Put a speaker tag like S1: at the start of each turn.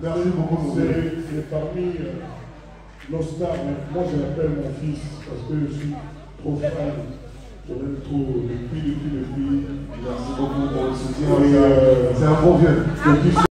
S1: Merci beaucoup.
S2: C'est parmi nos stars, mais moi je l'appelle mon fils parce que je suis trop fan. Je l'aime trop depuis.
S1: Merci beaucoup pour le soutien. C'est un bon vieux.